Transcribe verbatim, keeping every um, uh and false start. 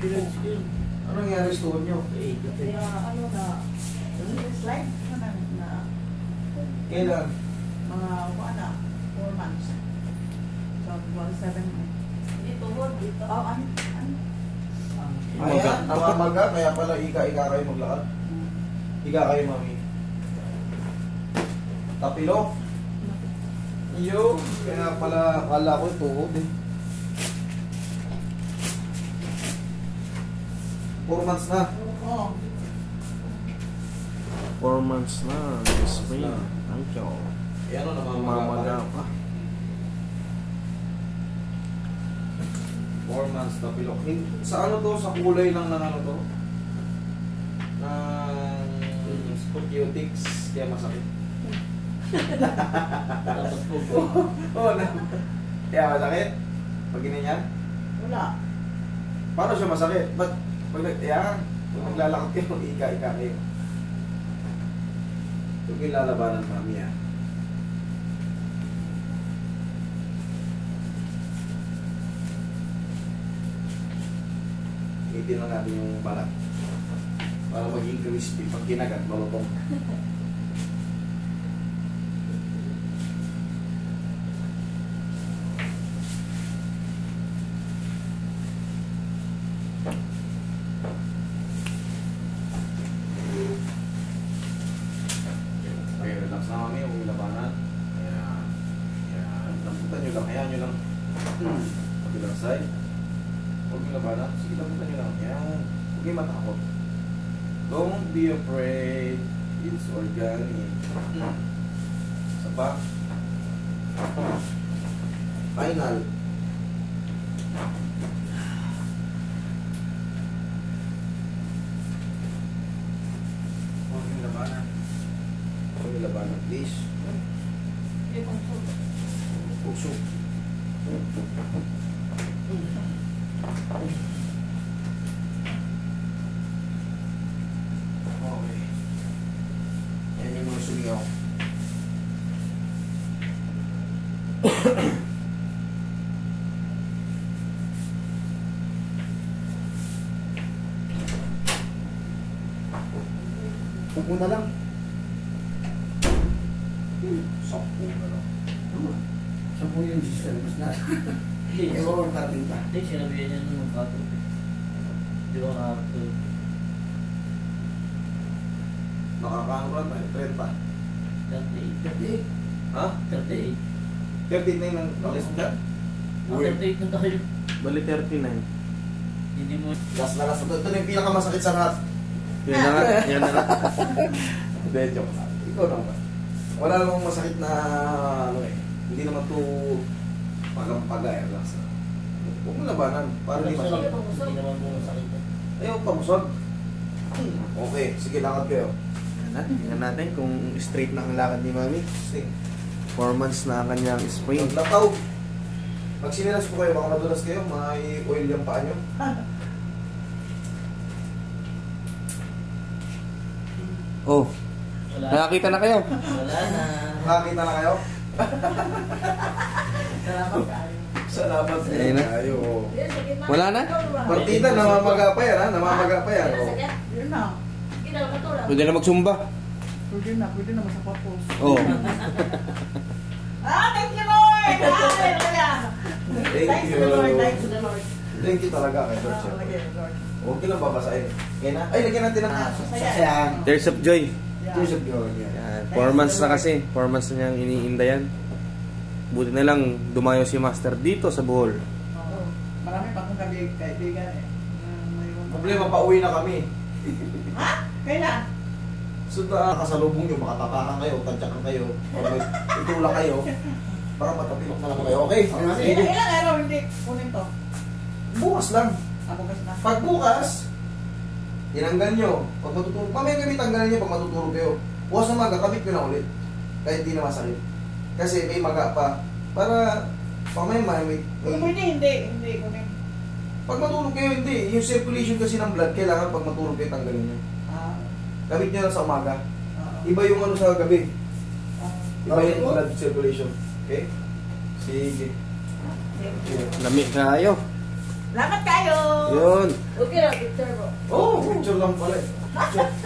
Ano nangyari sa tuhod nyo? Kaya ano na, slide na na, na Kailan? mga ano, four months. So, one seven months. Dito, dito. Oh, ano, ano? Ayan, namamaga, kaya pala ika-ika kayo maglakad. Ika kayo, mami. Tapilok. Yo, kaya pala akala ko tuhod eh. Four months na. Oo. Four months na. This spring. Thank you. Eh ano, namamaga Mamaga pa. pa. Four months na pilok. Sa ano to? Sa kulay lang ng ano to? Ng scutics. Kaya masakit. Dapat po po. Oo na. Kaya masakit? Pag ganyan? Wala. Paano siya masakit? Ba't pag nag-iyan? Kung naglalakad kayo, ika-ika kayo. Huwag yung lalabanan, mami ah. Itin lang natin yung balat. Para maging crispy. Pag kinagat, malutong. Okay, relax na kami. Huwag yung labanan. Ayan. Ayan. Lamputan nyo lang. Ayan nyo lang. Kabilang side. Huwag yung labanan. Sige, lamputan nyo lang. Ayan. Huwag yung matakot. Don't be afraid. It's organic. Isa pa. Final. Huwag yung labanan. Huwag yung labanan, please. Puso. Okay. Yan yung mga sumigaw. Upo na lang. Sampu na lang. Sampu yung sister, mas na. Ewan natin pa. Hindi, sinabihan niya nung magkato. Di ba nga ito? Nakakaano ba tayo? thirty. thirty-eight. thirty-eight. Ha? thirty-eight. thirty-nine ng alis ka? Ah, thirty-eight na tayo. Bali thirty-nine. Hindi mo... Last na last. Ito, ito na yung pinakamasakit sa lahat. Yan na nga. Yan na nga. Hindi, joke lang. Ikaw naman. Wala namang masakit na ano eh. Hindi naman ito pagampaga eh. Relax na. Huwag mo labanan. Para hindi masakit. Hindi naman mo masakit. Ayaw, pamusog. Okay, sige, lakad kayo. Tingnan natin. Tingnan natin kung straight na ang lakad ni Mami. Sting. Four months na ang kanyang spring. Maglataw. Pag sinilas po kayo, baka madulas kayo, may oil yung paa nyo. Oh, Wala. nakakita na kayo. Wala na. Nakakita na kayo? Salamat kayo. Salamat sa Ayun na. kayo. Wala na? Partida, namamaga pa yan ha? Namamaga pa yan. Oh. Yun na. Pwede na magsumba. Pwede na, pwede na masapapos. Oh. Ah, thank you Lord! Hallelujah! Thank Thanks you. to the Lord, thanks to the Lord. Thank you talaga kay Lord. Ah, lagyan, Lord. Huwag ka lang babasahin. Kaya na? Ay, lagyan natin ng Ah, Sasayang. Tears of joy. Yeah. Tears of joy. Yeah. Yan. Four months na kasi. Four months na niyang iniinda yan. Buti na lang dumayo si Master dito sa Bohol. Oo. Marami pa akong kabig, kaibigan eh. Ah, mayroon pa. Problema, pauwi na kami. Ha? Kailan? So, na kasalubong nyo, makatapakan kayo, tantsakan kayo, o may itulak kayo, para matapilok na naman kayo. Okay? Ilang, Sige. ilang araw hindi kunin to? Bukas lang. Ako kasi na. Pag bukas, tinanggal nyo. Pag matutulog, mamaya kami tanggalin nyo pag matutulog kayo. Bukas na maga, kabit nyo na ulit. Kahit hindi na masakit. Kasi may maga pa. Para, mamaya may... Kung may pwede, hindi, hindi kunin. pag matulog kayo, hindi. Yung circulation kasi ng blood, kailangan pag matulog kayo, tanggalin nyo. Ah, Kabit nyo lang sa umaga. ah, Iba yung ano sa gabi. ah. Iba yung blood circulation. Okay? Sige. Sige. Sige. Lami kayo. Salamat kayo! Yun. Okay lang, picture mo. Oh, picture lang pala. eh. Picture.